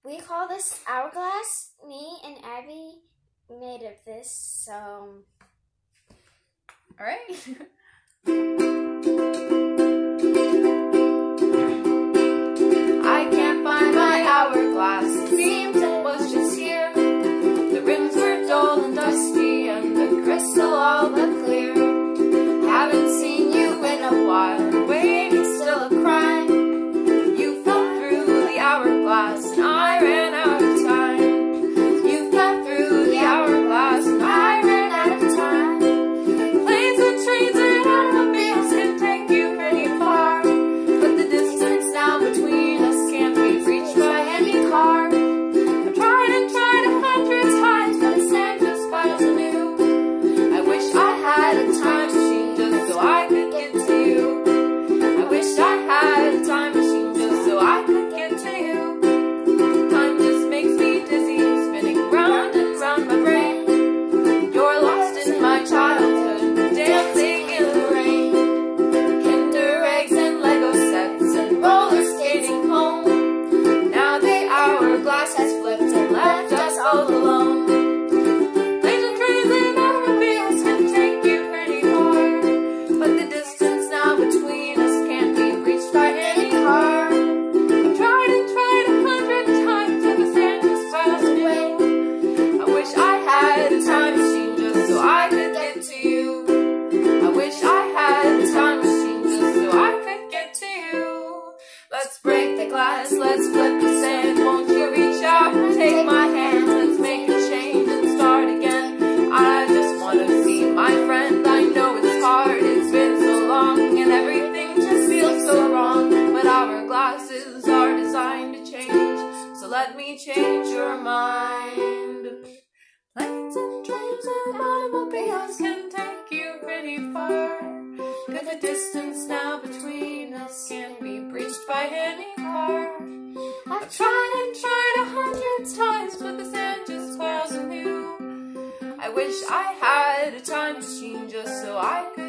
We call this Hourglass. Me and Abby made of this, so... Alright. I can't find my hourglass. It seems it was just here. The rims were dull and dusty, and the crystal all but clear. Haven't seen you in a while. Waiting's still a crime. You fell through the hourglass, and I ran out of time. You fell through the hourglass, and I ran out of time. Planes and trains and automobiles can take you pretty far, but the distance now between us can't be reached by any car. I've tried and tried 100 times, but the sand just piles anew. I wish I had a time machine just so I could get to you. I wish I had a time machine just so I could get to you. Time just makes me dizzy, spinning round and round my brain. You're lost in my childhood, dancing in the rain. Kinder eggs and Lego sets and roller skating home. Now the hourglass has flipped and left us all alone. Planes and trains and automobiles can take you pretty far, but the distance now between us can't be reached by any car. I've tried and tried 100 times, and the sand just piles away. I wish I had a time machine just so I could get to you. I wish I had a time machine just so I could get to you. Let's break the glass, let's flip the sand. Won't you reach out and take my hand? Let's make a change and start again. I just wanna be my friend. I know it's hard, it's been so long, and everything just feels so wrong. But hourglasses are designed to change, so let me change your mind. Planes and trains and automobiles can take you pretty far, but the distance now between us can't be breached by any car. I've tried and tried 100 times, but the sand just piles anew. I wish I had a time machine just so I could